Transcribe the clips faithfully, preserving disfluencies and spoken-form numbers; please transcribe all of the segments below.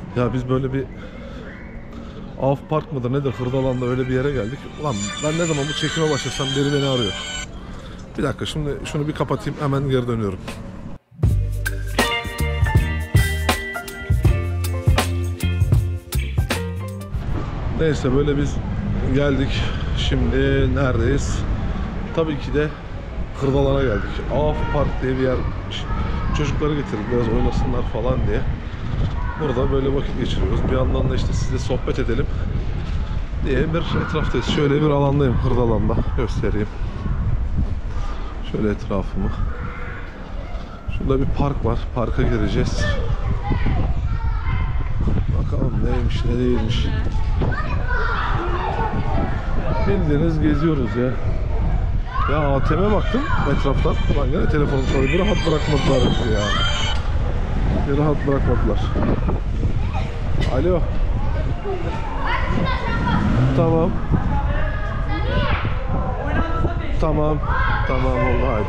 Ya biz böyle bir Av Park mıdır nedir, Hırdalan'da öyle bir yere geldik. Ulan ben ne zaman bu çekime başlasam biri beni arıyor. Bir dakika, şimdi şunu bir kapatayım, hemen geri dönüyorum. Neyse, böyle biz geldik. Şimdi neredeyiz? Tabii ki de Hırdalan'a geldik. Av Park diye bir yermiş. Çocukları getirdik biraz oynasınlar falan diye. Burada böyle vakit geçiriyoruz. Bir yandan da işte size sohbet edelim diye bir etraftayız. Şöyle bir alandayım Hırdalan'da. Göstereyim. Şöyle etrafımı. Şurada bir park var. Parka gireceğiz. Bakalım neymiş ne değilmiş. Bildiğiniz geziyoruz ya. Ya A T M'e baktım etraftan. Ulan gene telefonum çalıyor. Bir rahat bırakmadılar bizi ya. Bir rahat bırakmadılar. Alo. Tamam. Tamam. Tamam oldu, hadi.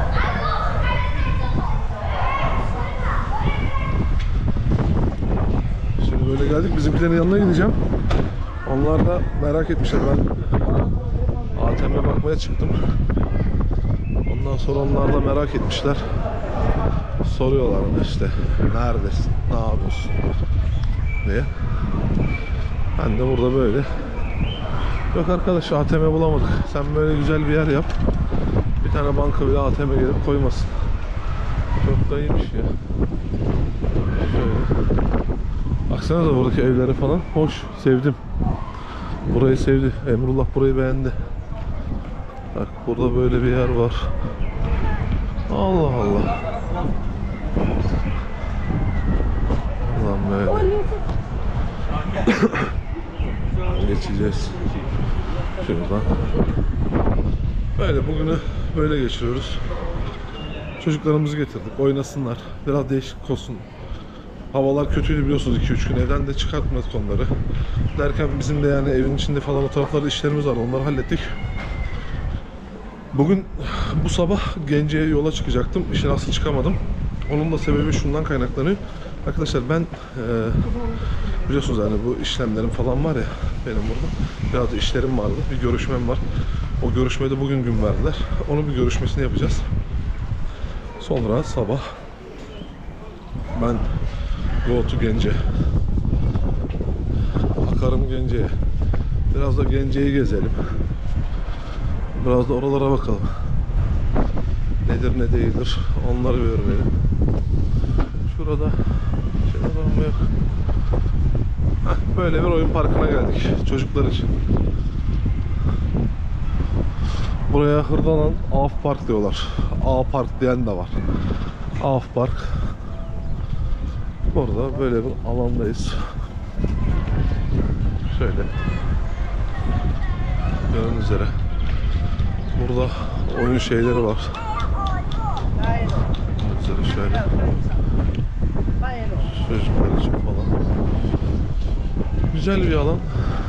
Şimdi böyle geldik. Bizimkilerin yanına gideceğim. Onlar da merak etmişler. Ben A T M'e bakmaya çıktım. Ondan sonra onlar da merak etmişler. Soruyorlar işte, neredesin, ne yapıyorsun diye. Ben de burada böyle. Yok arkadaş, A T M bulamadık. Sen böyle güzel bir yer yap. Bir tane banka bile A T M gelip koymasın. Çok da iyiymiş ya. Şöyle. Baksanıza buradaki evleri falan. Hoş, sevdim. Burayı sevdi. Emrullah burayı beğendi. Bak burada böyle bir yer var. Allah Allah. Ulan böyle. Geçeceğiz. Şuradan. Böyle bugünü böyle geçiriyoruz. Çocuklarımızı getirdik. Oynasınlar. Biraz değişik olsun. Havalar kötüydü biliyorsunuz, iki üç gün evden de çıkartmadık onları. Derken bizim de yani evin içinde falan o taraflarda işlerimiz var. Onları hallettik. Bugün bu sabah Gence'ye yola çıkacaktım. İşin aslı çıkamadım. Onun da sebebi şundan kaynaklanıyor. Arkadaşlar ben e, biliyorsunuz yani bu işlemlerim falan var ya benim burada. Biraz da işlerim vardı. Bir görüşmem var. O görüşmede bugün gün verdiler. Onun bir görüşmesini yapacağız. Sonra sabah ben go to Gence. Bakarım Gence'ye. Biraz da Gence'yi gezelim. Biraz da oralara bakalım. Nedir ne değildir onları bir öğrenelim. Şurada şey var mı yok. Heh, böyle bir oyun parkına geldik çocuklar için. Buraya Hırdalan Av Park diyorlar. A Park diyen de var. Av Park. Burada böyle bir alandayız. Şöyle. Gördüğünüz üzere. Burada oyun şeyleri var. Gördüğünüz şöyle. Çocuklar için falan. Güzel bir alan.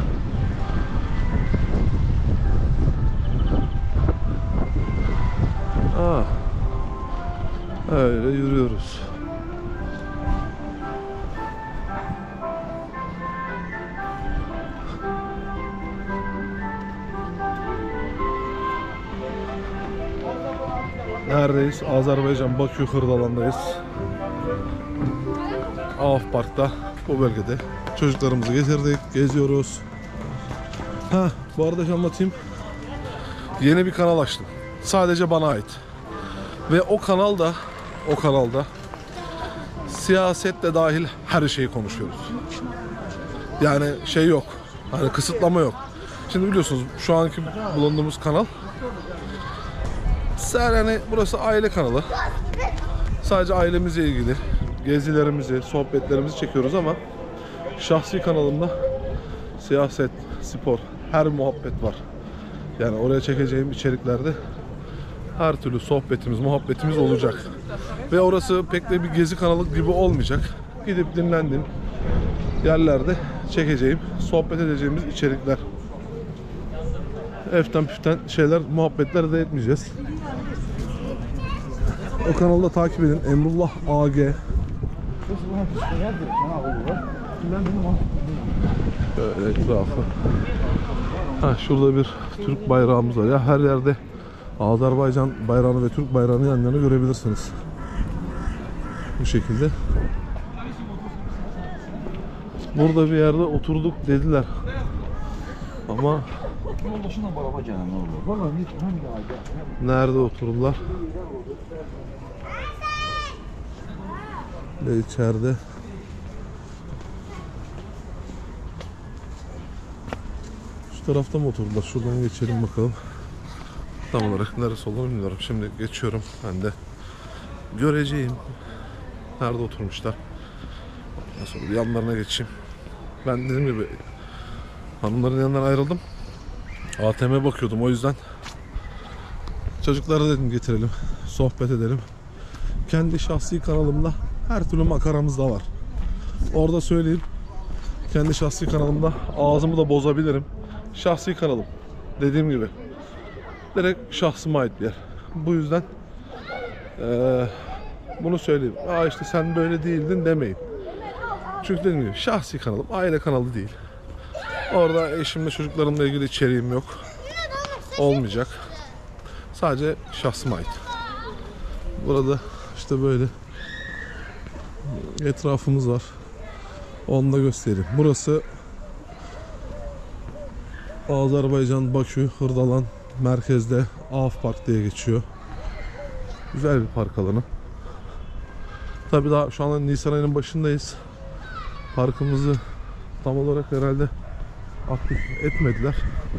Aa, öyle yürüyoruz. Neredeyiz? Azerbaycan Bakü Hırdalan'dayız. Av Park'ta, bu bölgede çocuklarımızı getirdik, geziyoruz. Ha, bu arada anlatayım. Yeni bir kanal açtım. Sadece bana ait. Ve o kanalda, o kanalda siyasetle dahil her şeyi konuşuyoruz. Yani şey yok. Hani kısıtlama yok. Şimdi biliyorsunuz şu anki bulunduğumuz kanal yani burası aile kanalı. Sadece ailemizle ilgili gezilerimizi, sohbetlerimizi çekiyoruz ama şahsi kanalımda siyaset, spor, her muhabbet var. Yani oraya çekeceğim içeriklerde her türlü sohbetimiz, muhabbetimiz olacak. Ve orası pek de bir gezi kanalı gibi olmayacak. Gidip dinlendiğim yerlerde çekeceğim, sohbet edeceğimiz içerikler. Eften püften şeyler, muhabbetler de etmeyeceğiz. O kanalda takip edin. Emrullah A G. Böyle etrafı. Ha, şurada bir Türk bayrağımız var. Ya her yerde Azerbaycan bayrağını ve Türk bayrağını yan yana görebilirsiniz. Bu şekilde. Burada bir yerde oturduk dediler. Ama nerede oturdular? Ve içeride. Şu tarafta mı oturdular? Şuradan geçelim bakalım. Tam olarak neresi olur bilmiyorum. Şimdi geçiyorum. Ben de göreceğim. Nerede oturmuşlar? Ondan sonra bir yanlarına geçeyim. Ben dediğim gibi hanımların yanından ayrıldım. A T M'ye bakıyordum, o yüzden çocuklara dedim getirelim, sohbet edelim. Kendi şahsi kanalımda her türlü makaramız da var. Orada söyleyeyim, kendi şahsi kanalımda ağzımı da bozabilirim. Şahsi kanalım, dediğim gibi direkt şahsıma ait bir yer. Bu yüzden ee, bunu söyleyeyim. Aa işte sen böyle değildin demeyin. Çünkü dediğim gibi şahsi kanalım, aile kanalı değil. Orada eşimle çocuklarımla ilgili içeriğim yok. Olmayacak. Sadece şahsıma ait. Burada işte böyle etrafımız var. Onu da göstereyim. Burası Azerbaycan, Bakü, Hırdalan merkezde Af Park diye geçiyor. Güzel bir park alanı. Tabii daha şu anda Nisan ayının başındayız. Parkımızı tam olarak herhalde aktif etmediler.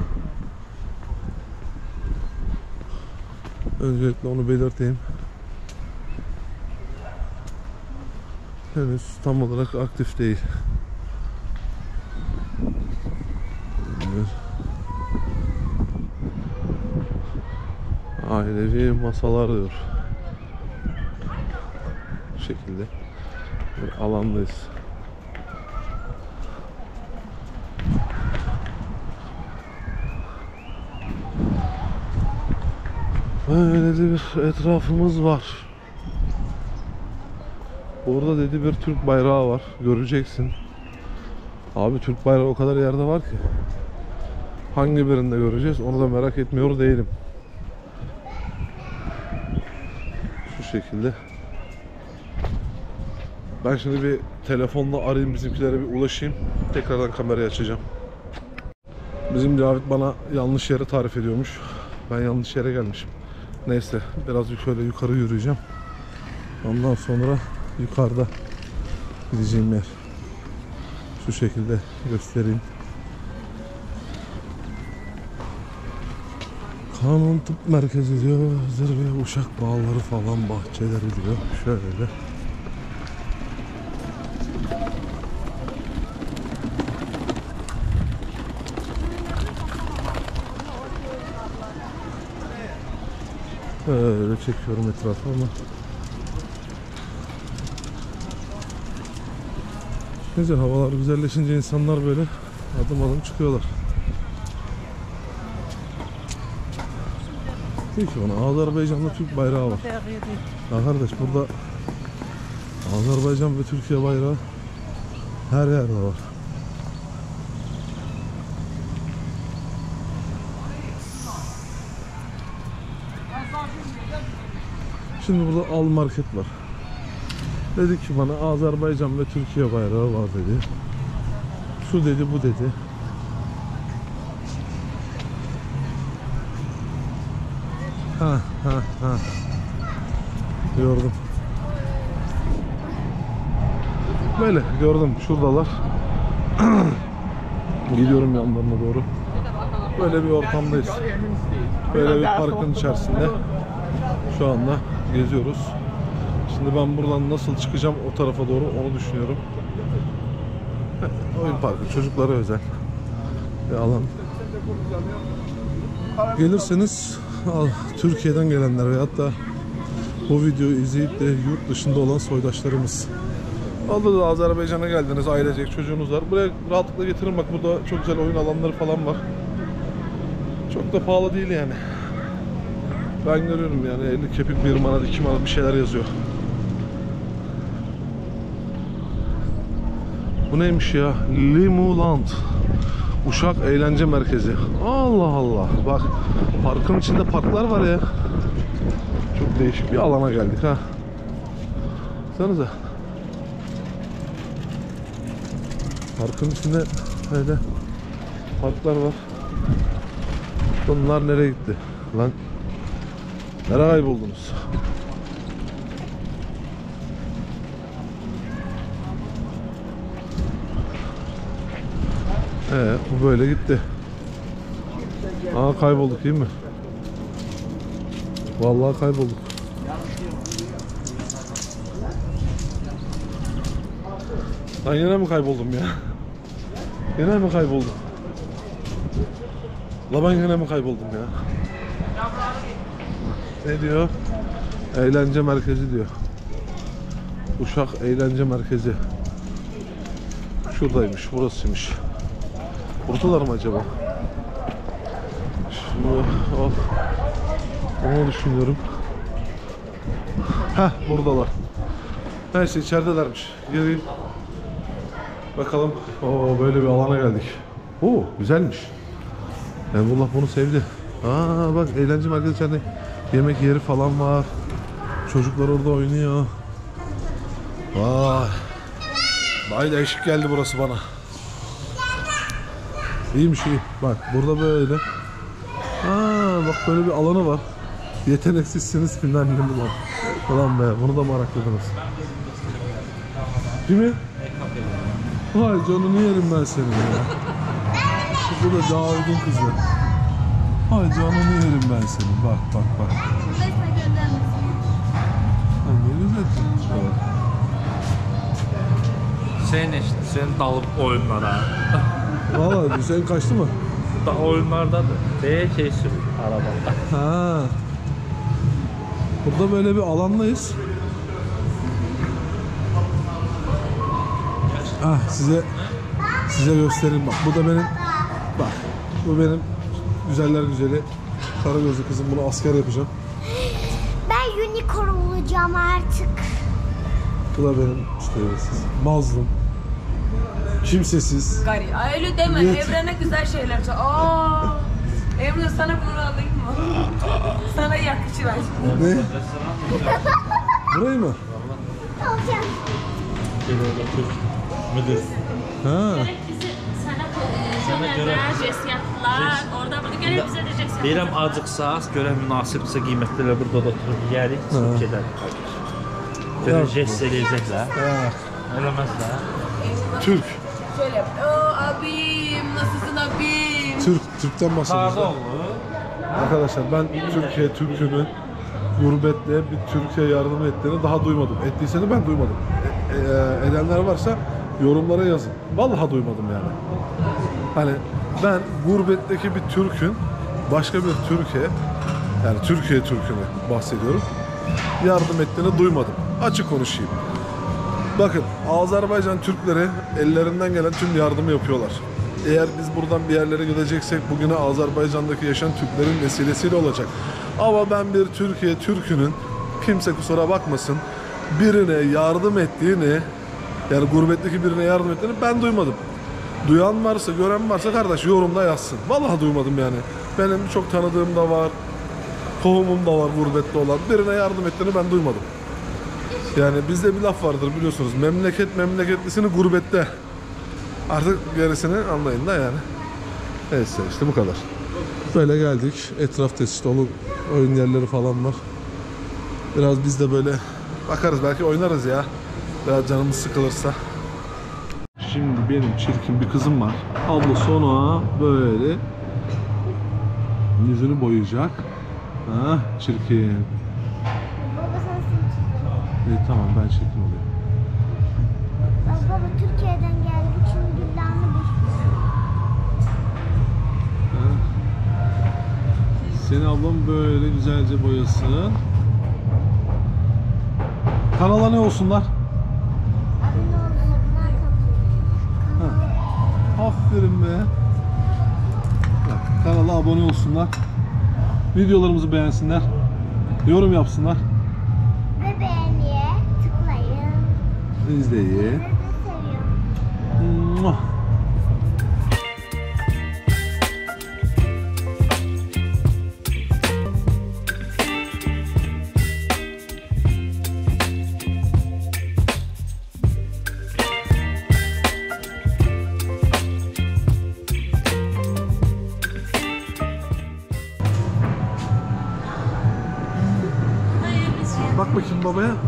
Öncelikle onu belirteyim. Henüz tam olarak aktif değil. Ailevi masalar diyor. Bu şekilde bir alandayız. Böyle de bir etrafımız var. Burada dedi bir Türk bayrağı var. Göreceksin. Abi Türk bayrağı o kadar yerde var ki. Hangi birinde göreceğiz onu da merak etmiyor değilim. Şu şekilde. Ben şimdi bir telefonla arayayım, bizimkilere bir ulaşayım. Tekrardan kamerayı açacağım. Bizim Cavit bana yanlış yere tarif ediyormuş. Ben yanlış yere gelmişim. Neyse birazcık şöyle yukarı yürüyeceğim. Ondan sonra yukarıda gideceğim yer. Şu şekilde göstereyim. Kanun Tıp Merkezi diyor. Zirve Uşak Bağları falan, bahçeleri diyor. Şöyle. Öyle çekiyorum etrafı ama güzel, havalar güzelleşince insanlar böyle adım adım çıkıyorlar. Diyor ki bana Azerbaycan'da Türk bayrağı var. Ya kardeş, burada Azerbaycan ve Türkiye bayrağı her yerde var. Şimdi burada Al Market var. Dedi ki bana Azerbaycan ve Türkiye bayrağı var dedi. Şu dedi, bu dedi. Ha ha ha. Gördüm. Böyle gördüm, şuradalar. Gidiyorum yanlarına doğru. Böyle bir ortamdayız. Böyle bir parkın içerisinde şu anda geziyoruz. Şimdi ben buradan nasıl çıkacağım o tarafa doğru, onu düşünüyorum. Oyun parkı çocuklara özel bir alan. Gelirseniz Türkiye'den gelenler ve hatta bu videoyu izleyip de yurt dışında olan soydaşlarımız, oldu da Azerbaycan'a geldiniz, ailecek çocuğunuz var, buraya rahatlıkla getirin. Bak burada çok güzel oyun alanları falan var. Çok da pahalı değil yani. Ben görüyorum yani elli kepik, bir manat, iki manat bir şeyler yazıyor. Bu neymiş ya? Limuland. Uşak Eğlence Merkezi. Allah Allah. Bak parkın içinde parklar var ya. Çok değişik bir alana geldik ha. Baksanıza. Parkın içinde öyle parklar var. Bunlar nereye gitti? Lan nereye kayboldunuz? Ee, bu böyle gitti. Aa kaybolduk değil mi? Vallahi kaybolduk. Lan yine mi kayboldum ya? Yine mi kayboldum? La ben yine mi kayboldum ya? Ne diyor? Eğlence merkezi diyor. Uşak Eğlence Merkezi. Şuradaymış, burasıymış. Buradalar mı acaba? Şunu al. Onu düşünüyorum. Heh, buradalar. Neyse içeridelermiş. Gireyim. Bakalım. Oo, böyle bir alana geldik. Oo, güzelmiş. Emrullah bunu sevdi. Aa bak eğlence merkezi içeride yemek yeri falan var. Çocuklar orada oynuyor. Vay. Vay değişik geldi burası bana. İyiymiş iyi. Bak burada böyle. Aa bak böyle bir alanı var. Yeteneksizsiniz filmden ne bulan. Ulan be bunu da merakladınız. Değil mi? Vay canını yerim ben senin ya. Bu da daha uygun kızı. Ay canını yerim ben senin. Bak bak bak. Ha, ne güzel. Sen işte sen dalıp oyunlara. Valla Hüseyin kaçtı mı? Da oyunlardadır. B şey sürüyor arabada. Ha. Burada böyle bir alandayız. Ah size size göstereyim bak. Bu da benim bak. Bu benim güzeller güzeli kara gözlü kızım. Bunu asker yapacağım. Ben unicorn olacağım artık. Bu da benim işte mazlum. Kimsesiz. Gari, öyle deme. Evet. Evrene güzel şeyler söyle. Aa, Emre sana bunu alayım mı? Sana yakışır aşkım. Ne? Burayı mı? Olacağım. Müdür. Ha. Bizi sana koyacağız, jest yaptılar. Orada burada gelip bize de jest yaptılar. Deyirəm acıqsaz, görən münasibsə qiymətlərlə burada da oturub yeyərik, çıxıb gedərik. Görən jest eləyəcəklər. Ha. Eləməzlər. Türk. Şöyle yap. Oo abim, nasılsın abim? Türk. Türk'ten bahsediyoruz. Harda da. olur? Arkadaşlar ben Türkiye Türk'ünün gurbetle bir Türkiye yardım ettiğini daha duymadım. Ettiyse de ben duymadım. E, e, edenler varsa yorumlara yazın. Vallahi duymadım yani. Hani ben gurbetteki bir Türk'ün başka bir Türkiye, yani Türkiye Türk'ünü bahsediyorum, yardım ettiğini duymadım. Açık konuşayım. Bakın Azerbaycan Türkleri ellerinden gelen tüm yardımı yapıyorlar. Eğer biz buradan bir yerlere gideceksek bugüne Azerbaycan'daki yaşayan Türklerin vesilesiyle olacak. Ama ben bir Türkiye Türk'ünün, kimse kusura bakmasın, birine yardım ettiğini, yani gurbetteki birine yardım ettiğini ben duymadım. Duyan varsa, gören varsa kardeş yorumda yazsın. Vallahi duymadım yani. Benim çok tanıdığım da var, tohumum da var gurbette olan. Birine yardım ettiğini ben duymadım. Yani bizde bir laf vardır biliyorsunuz. Memleket memleketlisini gurbette. Artık gerisini anlayın da yani. Neyse işte bu kadar. Böyle geldik. Etrafta işte dolu oyun yerleri falan var. Biraz biz de böyle bakarız, belki oynarız ya. Biraz canımız sıkılırsa. Şimdi benim çirkin bir kızım var. Abla sonra böyle yüzünü boyayacak. Ha çirkin. Baba sensin. İyi tamam ben çirkin olayım. Baba Türkiye'den geldik şimdi Güllen'le bir. Ha. Seni ablam böyle güzelce boyasın. Kanala ne olsunlar? Abone olsunlar. Ha. Aferin be. Bak, kanala abone olsunlar. Videolarımızı beğensinler. Yorum yapsınlar. Ve beğeniye tıklayın. İzleyin. Sizi de seviyorum. Mua. Bak bakayım babaya. Oo,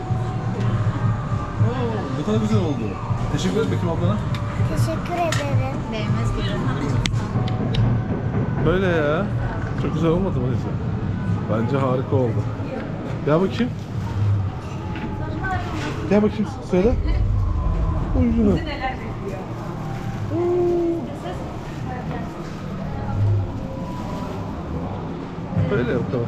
ne kadar güzel oldu. Teşekkür et bakayım ablana. Teşekkür ederim. Değmez gibi. Böyle ya. Çok güzel olmadı mı neyse? Bence harika oldu. Gel bakayım. Gel bakayım söyle. Uyucunu. Neler bekliyor? Böyle bakalım.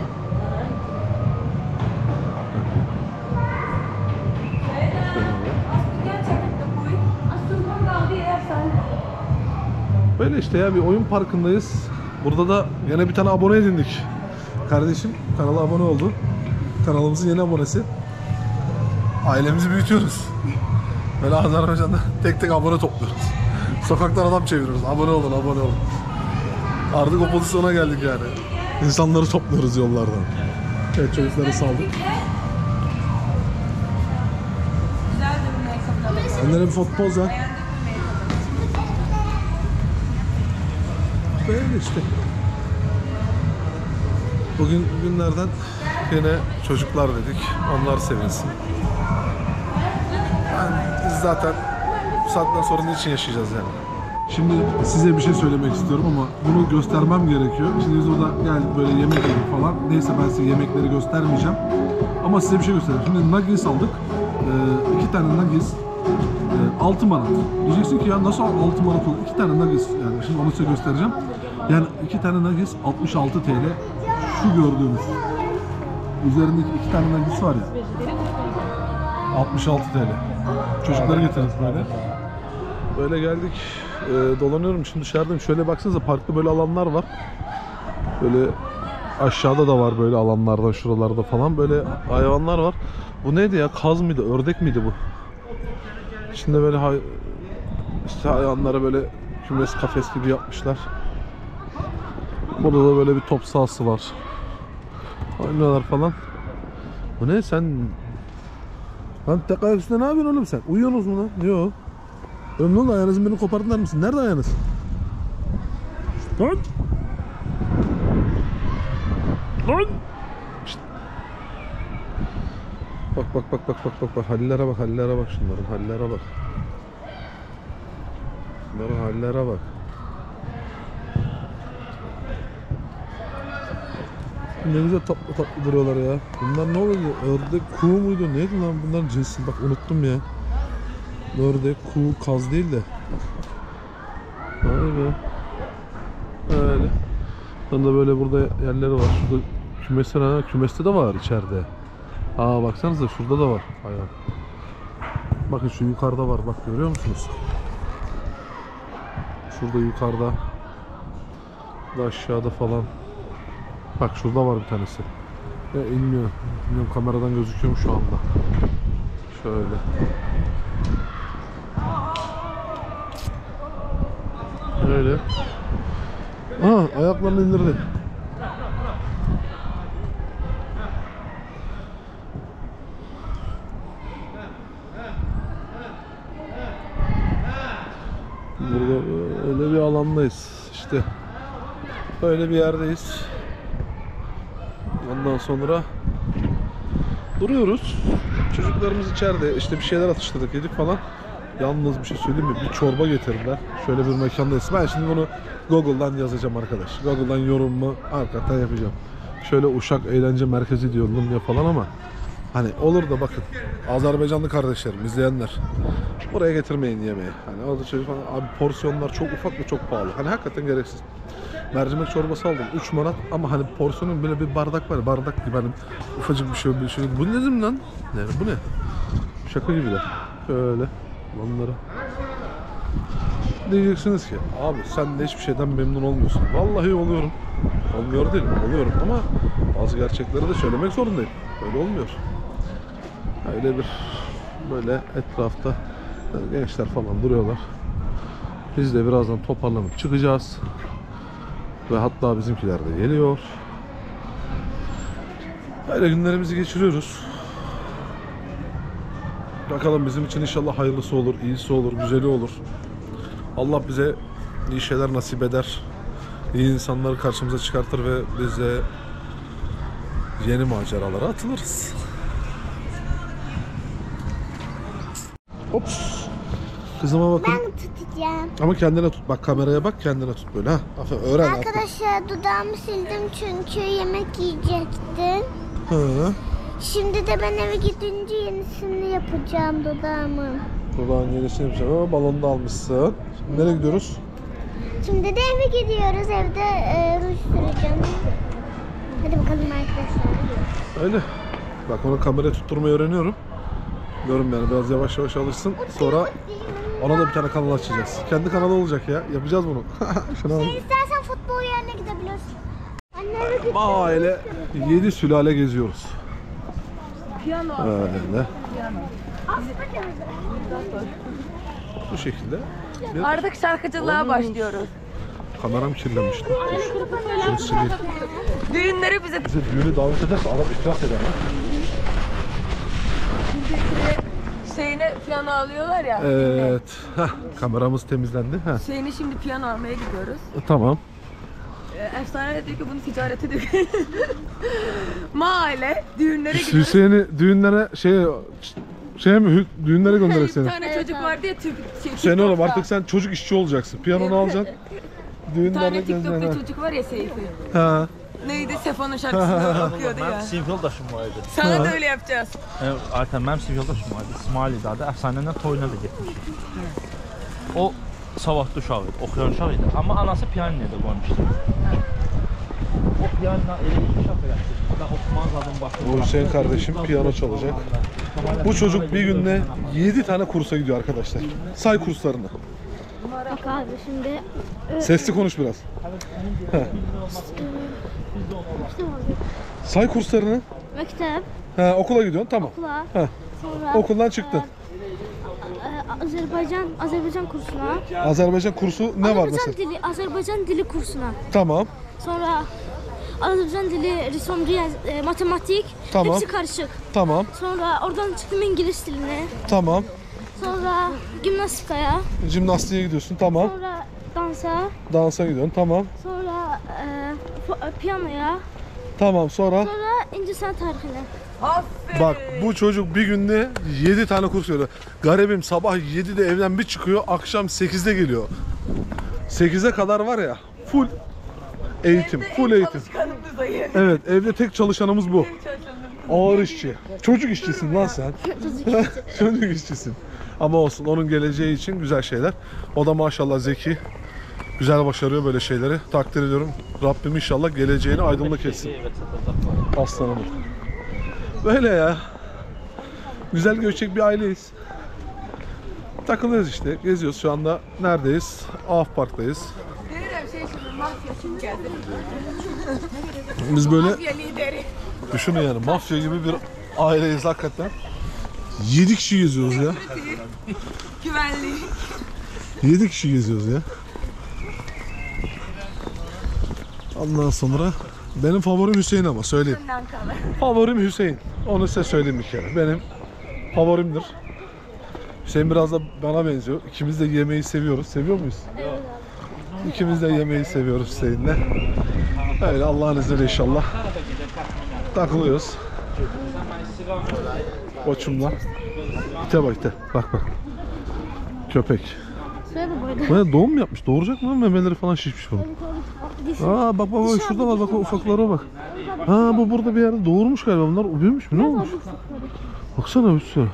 Böyle işte ya, bir oyun parkındayız. Burada da yine bir tane abone edindik. Kardeşim kanala abone oldu. Kanalımızın yeni abonesi. Ailemizi büyütüyoruz. Böyle Azerbaycan'da tek tek abone topluyoruz. Sokaktan adam çeviriyoruz. Abone olun, abone olun. Artık o pozisyona geldik yani. İnsanları topluyoruz yollardan. Evet, çocukları saldık. Güzel de bu ayakkabılar. Annene bir foto poz ver. Böyle işte. Bugün günlerden yine çocuklar dedik. Onlar sevinsin. Yani biz zaten bu saatten sonra niçin yaşayacağız yani? Şimdi size bir şey söylemek istiyorum ama bunu göstermem gerekiyor. Şimdi biz orada geldik böyle yemek yedik falan. Neyse, ben size yemekleri göstermeyeceğim. Ama size bir şey göstereyim. Şimdi nuggets aldık. Ee, iki tane nuggets. Ee, altı manat. Diyeceksin ki ya nasıl altı manat olur? İki tane nuggets. Yani şimdi onu size göstereceğim. Yani iki tane nuggets altmış altı TL. Şu gördüğünüz. Üzerindeki iki tane nuggets var ya. altmış altı TL. Çocukları getirdik böyle. Böyle geldik. E, dolanıyorum şimdi dışarıdayım. Şöyle baksanıza, parkta böyle alanlar var. Böyle aşağıda da var böyle alanlarda, şuralarda falan böyle hayvanlar var. Bu neydi ya? Kaz mıydı? Ördek miydi bu? İçinde böyle hay işte hayvanlara böyle kümes, kafes gibi yapmışlar. Burada da böyle bir top sahası var. Oynuyorlar falan. Bu ne sen? Lan tek ayak üstünde ne yapıyorsun oğlum sen? Uyuyorsunuz mu lan? Yok. Oğlum ne oldu? Ayağınızın birini kopardılar mısın? Nerede ayağınız? Lan! Lan! Şişt. Bak bak bak bak bak bak bak hallere bak, hallere bak, şunların hallere bak. Şunların hallere bak. Ne güzel tatlı tatlı duruyorlar ya. Bunlar ne oluyor? Ördek, kuğu muydu? Neydi lan bunların cinsi? Bak unuttum ya. Ördek, kuğu, kaz değil de. Vay be. Öyle. Sonra da böyle burada yerleri var. Şurada kümesler, ha, kümeste de var içeride. Aa baksanıza, şurada da var hayvan. Bakın şu yukarıda var, bak görüyor musunuz? Şurada yukarıda. Burada aşağıda falan. Bak şurada var bir tanesi. Ya inmiyor. Bilmiyorum, kameradan gözüküyor mu şu anda? Şöyle. Öyle. Aa, ayaklarını indirdi. Burada öyle bir alandayız. İşte böyle bir yerdeyiz. Ondan sonra duruyoruz. Çocuklarımız içeride, işte bir şeyler atıştırdık, yedik falan. Yalnız bir şey söyleyeyim mi? Bir çorba getirdiler. Şöyle bir mekandayız. Ben şimdi bunu Google'dan yazacağım arkadaş. Google'dan yorumumu arkadan yapacağım. Şöyle Uşak Eğlence Merkezi diyorum ya falan ama hani olur da bakın, Azerbaycanlı kardeşlerim, izleyenler, buraya getirmeyin yemeği. Hani orada çocuk falan, abi porsiyonlar çok ufak ve çok pahalı. Hani hakikaten gereksiz. Mercimek çorbası aldım üç manat ama hani porsiyonun böyle bir bardak var, bardak gibi hani ufacık bir şey, bir şey. Bu ne dedim lan? Ne bu ne? Şaka gibiler. Şöyle onlara. Diyeceksiniz ki abi sen de hiçbir şeyden memnun olmuyorsun. Vallahi oluyorum. Olmuyor değilim, oluyorum ama bazı gerçekleri de söylemek zorundayım. Öyle olmuyor. Öyle bir böyle etrafta Gençler falan duruyorlar. Biz de birazdan toparlanıp çıkacağız. Ve hatta bizimkiler de geliyor. Böyle günlerimizi geçiriyoruz. Bakalım bizim için inşallah hayırlısı olur, iyisi olur, güzeli olur. Allah bize iyi şeyler nasip eder. İyi insanları karşımıza çıkartır ve biz de yeni maceralara atılırız. Ops. Kızıma bakın. Ben tutacağım. Ama kendine tut. Bak kameraya bak, kendine tut böyle ha. Aferin, öğren artık. Arkadaşlar dudağımı sildim çünkü yemek yiyecektim. Hı. Şimdi de ben eve gidince yenisini yapacağım dudağımın. Dudağın yenisini yapacağım ama balonu da almışsın. Şimdi nereye gidiyoruz? Şimdi de eve gidiyoruz. Evde e, ruj süreceğim. Hadi bakalım arkadaşlar. Öyle. Bak onu kameraya tutturmayı öğreniyorum. Diyorum yani biraz yavaş yavaş alışsın. Sonra ona da bir tane kanal açacağız. Kendi kanalı olacak ya. Yapacağız bunu. Şuna bak. Sen istersen futbol yerine gidebilirsin. Anne eve gidiyoruz. Aile yedi sülale geziyoruz. Piyano. Öyle. Bu şekilde. Bir Artık şarkıcılığa başlıyoruz. kameram kirlenmişti. Şunu sileyim. Düğünleri bize Bize düğünü davet ederse adam iflas eder ha. şeyine piyano alıyorlar ya. Evet. Heh, kameramız temizlendi. Heh. Şeyini şimdi piyano almaya gidiyoruz. Tamam. Ee, Efsane de diyor ki bunu ticarete diyor. Mahalle düğünlere gidiyoruz. Hüseyin'i düğünlere şey şey mi Hü- düğünlere gönderecek Bir seni. tane çocuk vardı ya Türk şey, Hüseyin oğlum TikTok'ta. artık sen çocuk işçi olacaksın. Piyanonu alacaksın. Bir Düğünlere tane TikTok'ta göndereceksin. çocuk var ya Seyfi. Ha. Neydi? Sefa'nın şarkısını okuyordu Mənim ya. sinif yoldaşım var idi. Sana da öyle yapacağız. Yəni, Aytən mənim sinif yoldaşım var idi. İsmail idi adı. Əfsanədən toyuna da getmiş. O savadlı uşaq idi, oxuyan uşaq idi. Amma anası pianoya da qoymuşdu. O piyanla elə bir uşaq elədi. Və oxumaz adam başladı. Bu Hüseyin kardeşim piyano çalacak. Bu çocuk bir günde yedi tane kursa gidiyor arkadaşlar. Say kurslarını. Bak abi şimdi Sesli konuş biraz. Heh. Say kurslarını. mektep, Ha, okula gidiyorsun tamam. okula, Heh. sonra Okuldan çıktın. e, Azerbaycan Azerbaycan kursuna. Azerbaycan kursu ne var Azerbaycan mesela? dili Azerbaycan dili kursuna. Tamam. Sonra Azerbaycan dili, resim, riyaz, e, matematik, Tamam. hepsi karışık. Tamam. Sonra oradan çıktım İngiliz diline. Tamam. Sonra gimnastikaya, Jimnastiğe gidiyorsun tamam. sonra dansa, Dansa gidiyorsun tamam. sonra e, fo- e, piyanoya, Tamam sonra. sonra İnce Sanat tarihine. Aferin. Bak bu çocuk bir günde yedi tane kurs görüyor. Garibim sabah yedide evden bir çıkıyor, akşam sekizde geliyor. sekize kadar var ya full eğitim, full eğitim. Çalışkanımız dayı. Evet, evde tek çalışanımız bu. Çalışkanımız. Ağır işçi. Çocuk işçisin lan sen. Çocuk işçisin. Ama olsun, onun geleceği için güzel şeyler. O da maşallah zeki. Güzel başarıyor böyle şeyleri. Takdir ediyorum. Rabbim inşallah geleceğini aydınlık etsin. Aslanım. Böyle ya. Güzel göçek bir aileyiz. Takılıyoruz işte. Geziyoruz şu anda. Neredeyiz? Af Park'tayız. Nereden şey şimdi mafya kim geldi? Biz böyle Mafya lideri. düşünün yani mafya gibi bir aileyiz hakikaten. yedi kişi geziyoruz ya. Güvenliği. yedi kişi geziyoruz ya. Ondan sonra benim favorim Hüseyin ama söyleyeyim. Bundan kalır. Favorim Hüseyin. Onu size söyleyeyim bir kere. Benim favorimdir. Hüseyin biraz da bana benziyor. İkimiz de yemeği seviyoruz. Seviyor muyuz? Evet. İkimiz de yemeği seviyoruz Hüseyin'le. Öyle Allah'ın izniyle inşallah. Takılıyoruz. Koçumla. İte bak ite. Bak bak. Köpek. Şöyle böyle. Baya doğum mu yapmış? Doğuracak mı? Memeleri falan şişmiş bunun. Aa bak bak bak şurada var bak o ufaklara bak. Ha bu burada bir yerde doğurmuş galiba bunlar. Büyümüş mü? Ne olmuş? Baksana bir sürü.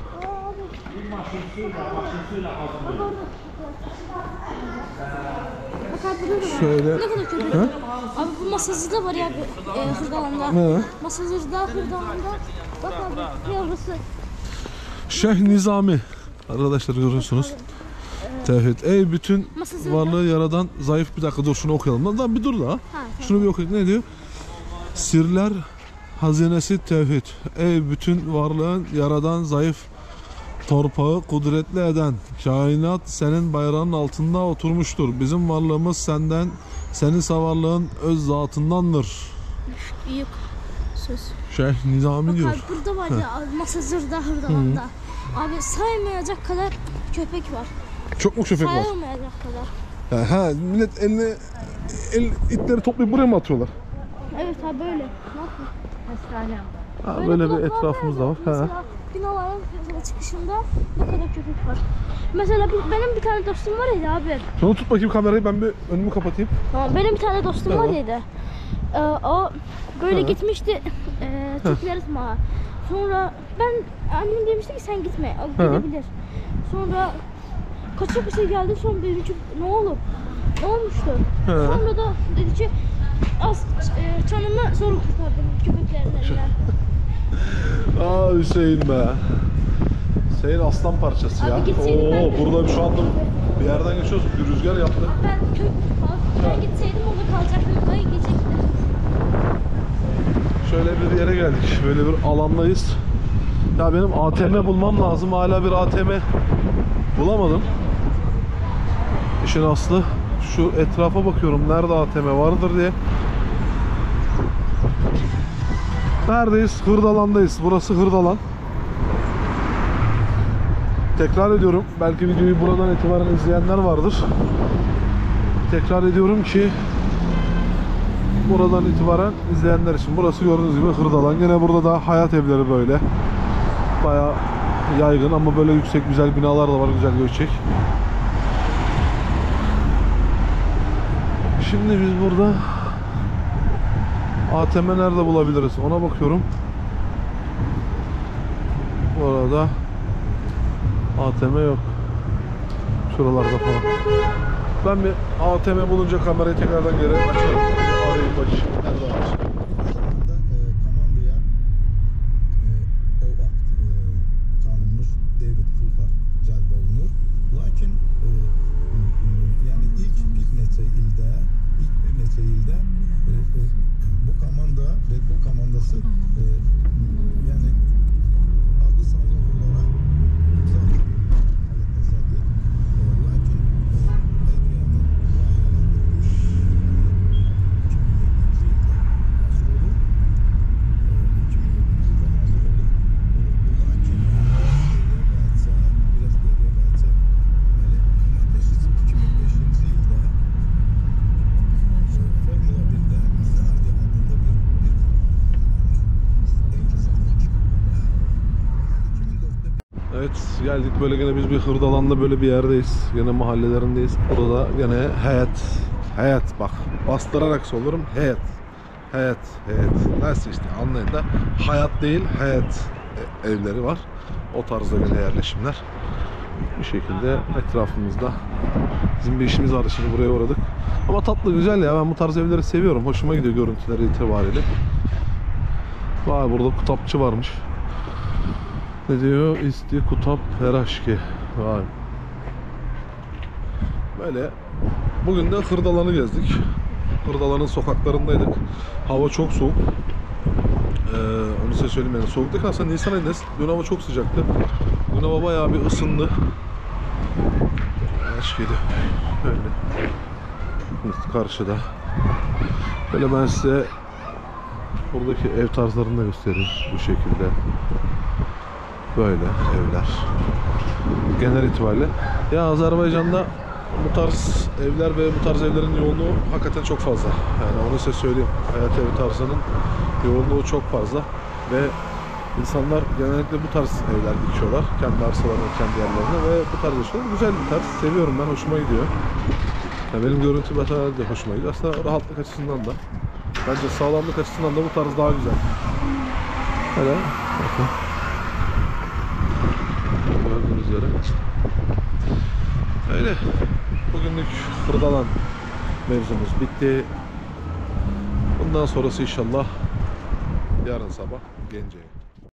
Şöyle. Ne kadar kötü. Ha? Abi bu masajı da var ya bir e, hırdalanda. Ne? Masajı da hırdalanda. Bak abi yavrusu. Şeyh Nizami. Arkadaşlar görüyorsunuz. Tevhid. Ey bütün varlığı yaradan zayıf bir dakika dur şunu okuyalım. Lan, lan bir dur da. Şunu bir okuyalım. Ne diyor? Sirler hazinesi tevhid. Ey bütün varlığın yaradan zayıf torpağı kudretli eden, kainat senin bayrağın altında oturmuştur. Bizim varlığımız senden, senin savarlığın öz zatındandır. Büyük söz. Şeyh Nizami Bak diyor. abi burada var ya masa zırda hırdalanda. Abi saymayacak kadar köpek var. Çok mu köpek var? Sayılmayacak kadar. Ha, ha, millet eline el, itleri toplayıp buraya mı atıyorlar? Evet abi böyle. Ne yapayım? Ha, böyle bir bloklar etrafımız da var. Mesela Ha. binaların çıkışında ne kadar köpek var. Mesela bir- benim bir tane dostum var ya abi. Şunu tut bakayım kamerayı, ben bir önümü kapatayım. Tamam, benim bir tane dostum Tamam. var ya. Ee, o böyle Ha. gitmişti e, Türkler ısmağa. Sonra ben annem demişti ki sen gitme, o Ha. gidebilir. Sonra kaçak bir şey geldi, sonra dedim ki ne olur? Ne olmuştu? Ha. Sonra da dedi ki az e, canımı zor kurtardım köpeklerin elinden. Aa Hüseyin be. Hüseyin aslan parçası Abi ya. gitseydim ben Oo, de- burada şu anda bir yerden geçiyoruz. Bir rüzgar yaptı. Ben kö ben gitseydim orada kalacaktım, dayı gidecekti. Şöyle bir yere geldik. Böyle bir alandayız. Ya benim A T M bulmam lazım. Hala bir A T M bulamadım. İşin aslı şu etrafa bakıyorum. Nerede A T M vardır diye. Neredeyiz? Hırdalan'dayız. Burası Hırdalan. Tekrar ediyorum. Belki videoyu buradan itibaren izleyenler vardır. Tekrar ediyorum ki buradan itibaren izleyenler için burası gördüğünüz gibi Hırdalan. Gene burada da hayat evleri böyle. Bayağı yaygın ama böyle yüksek güzel binalar da var, güzel göçek. Şimdi biz burada A T M nerede bulabiliriz ona bakıyorum. Bu arada A T M yok. Şuralarda falan. Ben bir A T M bulunca kamerayı tekrardan geri açarım. Arayıp bakayım. Nerede var? Zamanında e, komandaya e, o vakit e, tanınmış David Coulthard cəlb olunur. Lakin e, yani ilk bir neçə ildə, ilk bir neçə ildə e, e, bu komanda Red Bull komandası e, yani adı sanlı olarak uzaq bir halət təsədir. E, lakin e, Adrian'ın layihələndirdiyi iki min yeddinci ildə hazır olur. iki bin yeddinci ildə hazır olur. Lakin geriyə qalsa, biraz geriyə qalsa, deməli, Matesic iki min beşinci ildə Formula birdə Minardi adında bir bir eyni satılır. iki min dörddə Evet geldik böyle gene biz bir Hırdalan'da böyle bir yerdeyiz. Gene mahallelerindeyiz. Burada gene heyet. Heyet bak. Bastırarak söylerim heyet. Heyet. Heyet. Neyse işte anlayın da hayat değil heyet e- evleri var. O tarzda gene yerleşimler. Bir şekilde etrafımızda. Bizim bir işimiz vardı şimdi buraya uğradık. Ama tatlı güzel ya, ben bu tarz evleri seviyorum. Hoşuma gidiyor görüntüleri itibariyle. Vay burada kutapçı varmış. Ne diyor? İsti Kutap Heraşki. Vay. Böyle bugün de Hırdalan'ı gezdik. Hırdalan'ın sokaklarındaydık. Hava çok soğuk. Ee, onu size söyleyeyim yani. Soğuk değil aslında, Nisan ayındayız. Dün hava çok sıcaktı. Dün hava bayağı bir ısındı. Heraşki'ydi. Böyle. Karşıda. Böyle ben size buradaki ev tarzlarını da göstereyim. Bu şekilde. Böyle evler. Genel itibariyle. Ya Azerbaycan'da bu tarz evler ve bu tarz evlerin yoğunluğu hakikaten çok fazla. Yani onu size söyleyeyim. Hayat evi tarzının yoğunluğu çok fazla ve insanlar genellikle bu tarz evler dikiyorlar. Kendi arsalarına, kendi yerlerine ve bu tarz yaşıyorlar. Güzel bir tarz. Seviyorum ben. Hoşuma gidiyor. Yani benim görüntü mesela de hoşuma gidiyor. Aslında rahatlık açısından da. Bence sağlamlık açısından da bu tarz daha güzel. Hele. Bakın. Gördüğünüz üzere. Öyle. Bugünlük Hırdalan mevzumuz bitti. Bundan sonrası inşallah yarın sabah Gence'ye.